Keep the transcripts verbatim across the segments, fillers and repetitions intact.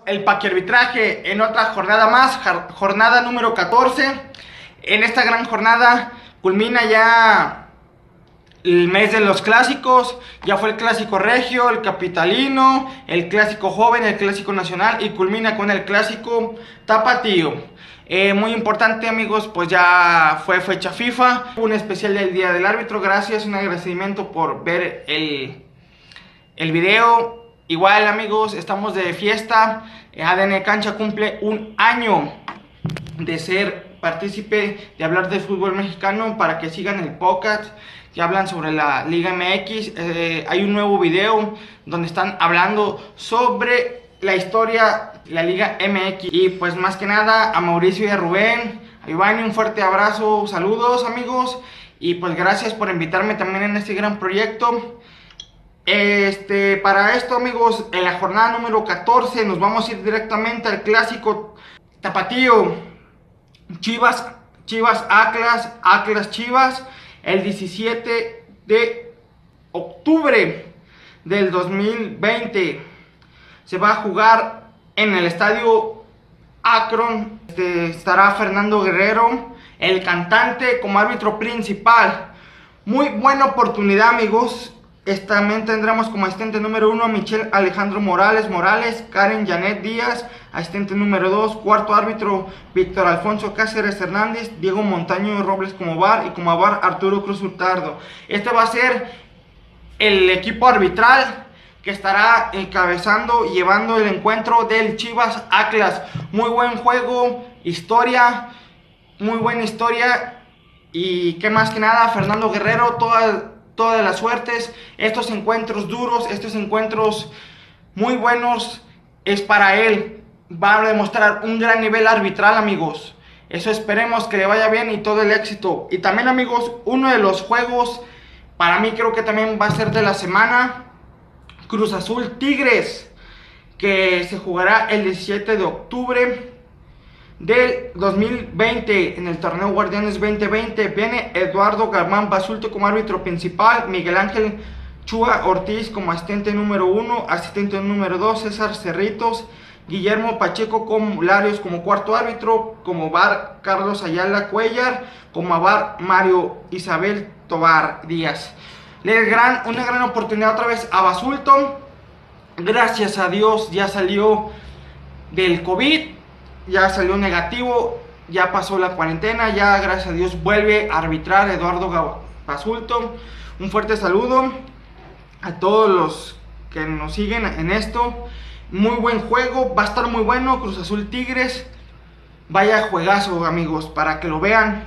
El paquiarbitraje en otra jornada más, jornada número catorce. En esta gran jornada culmina ya el mes de los clásicos. Ya fue el clásico regio, el capitalino, el clásico joven, el clásico nacional y culmina con el clásico tapatío. Eh, muy importante, amigos, pues ya fue fecha FIFA. Un especial del Día del Árbitro. Gracias, un agradecimiento por ver el, el video. Igual, amigos, estamos de fiesta. A D N Cancha cumple un año de ser partícipe, de hablar de fútbol mexicano, para que sigan el podcast que hablan sobre la Liga M X. Eh, hay un nuevo video donde están hablando sobre la historia de la Liga M X. Y pues más que nada a Mauricio y a Rubén, a Iván, un fuerte abrazo, saludos, amigos. Y pues gracias por invitarme también en este gran proyecto. Este, para esto, amigos, en la jornada número catorce nos vamos a ir directamente al clásico tapatío. Chivas, Chivas Atlas, Atlas Chivas, el diecisiete de octubre del dos mil veinte. Se va a jugar en el estadio Akron. Este, estará Fernando Guerrero, el cantante, como árbitro principal. Muy buena oportunidad, amigos. También tendremos como asistente número uno a Michelle Alejandro Morales Morales, Karen Janet Díaz, asistente número dos, cuarto árbitro Víctor Alfonso Cáceres Hernández, Diego Montaño Robles como V A R y como V A R Arturo Cruz Hurtado. Este va a ser el equipo arbitral que estará encabezando y llevando el encuentro del Chivas Atlas. Muy buen juego, historia, muy buena historia. Y que más que nada, Fernando Guerrero, toda todas las suertes. Estos encuentros duros, estos encuentros muy buenos, es para él. Va a demostrar un gran nivel arbitral, amigos. Eso esperemos que le vaya bien y todo el éxito. Y también, amigos, uno de los juegos, para mí creo que también va a ser de la semana, Cruz Azul Tigres, que se jugará el diecisiete de octubre del dos mil veinte en el torneo Guardianes veinte veinte. Viene Eduardo Garmán Basulto como árbitro principal, Miguel Ángel Chua Ortiz como asistente número uno, asistente número dos César Cerritos, Guillermo Pacheco como Larios como cuarto árbitro, como V A R Carlos Ayala Cuellar, como V A R Mario Isabel Tobar Díaz. Le gran, una gran oportunidad otra vez a Basulto. Gracias a Dios ya salió del COVID, ya salió negativo, ya pasó la cuarentena, ya gracias a Dios vuelve a arbitrar Eduardo Basulto. Un fuerte saludo a todos los que nos siguen en esto. Muy buen juego, va a estar muy bueno. Cruz Azul Tigres, vaya juegazo, amigos, para que lo vean.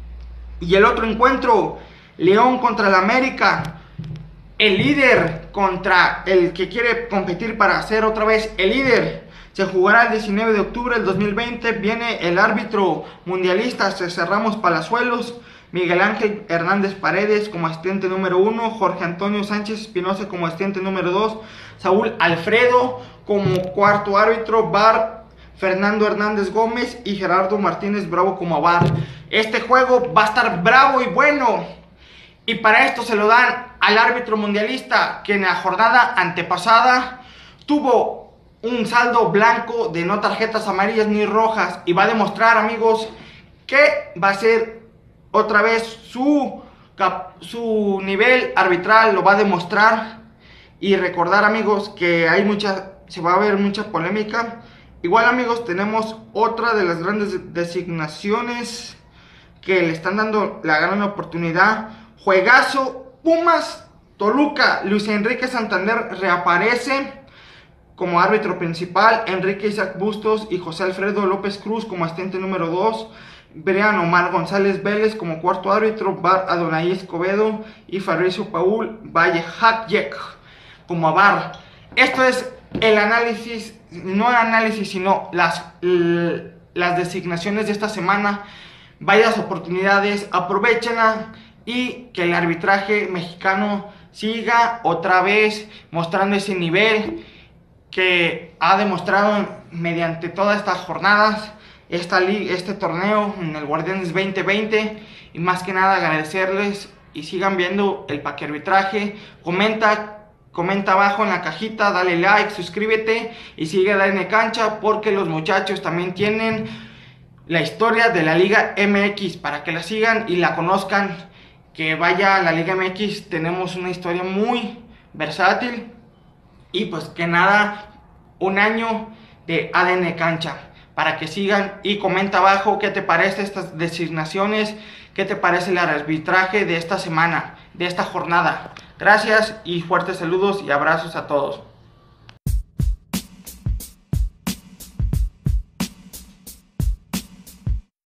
Y el otro encuentro, León contra el América, el líder contra el que quiere competir para ser otra vez el líder. Se jugará el diecinueve de octubre del dos mil veinte. Viene el árbitro mundialista César Ramos Palazuelos, Miguel Ángel Hernández Paredes como asistente número uno, Jorge Antonio Sánchez Espinosa como asistente número dos, Saúl Alfredo como cuarto árbitro, V A R Fernando Hernández Gómez y Gerardo Martínez Bravo como V A R. Este juego va a estar bravo y bueno, y para esto se lo dan al árbitro mundialista, que en la jornada antepasada tuvo un saldo blanco de no tarjetas amarillas ni rojas, y va a demostrar, amigos, que va a ser otra vez su, su nivel arbitral, lo va a demostrar. Y recordar, amigos, que hay mucha, se va a ver mucha polémica. Igual, amigos, tenemos otra de las grandes designaciones que le están dando la gran oportunidad. Juegazo, Pumas Toluca. Luis Enrique Santander reaparece como árbitro principal, Enrique Isaac Bustos y José Alfredo López Cruz como asistente número dos, Brian Omar González Vélez como cuarto árbitro, V A R Adonai Escobedo y Fabricio Paul Valle Hakyek como V A R. Esto es el análisis, no el análisis, sino las, las designaciones de esta semana. Varias oportunidades, aprovechenla y que el arbitraje mexicano siga otra vez mostrando ese nivel que ha demostrado mediante todas estas jornadas, esta liga, este torneo en el Guardianes veinte veinte. Y más que nada agradecerles y sigan viendo el paquiarbitraje. Comenta comenta abajo en la cajita, dale like, suscríbete y sigue a A D N Cancha, porque los muchachos también tienen la historia de la Liga M X para que la sigan y la conozcan. Que vaya a la Liga M X, tenemos una historia muy versátil. Y pues que nada, un año de A D N Cancha para que sigan. Y comenta abajo qué te parece estas designaciones, qué te parece el arbitraje de esta semana, de esta jornada. Gracias y fuertes saludos y abrazos a todos.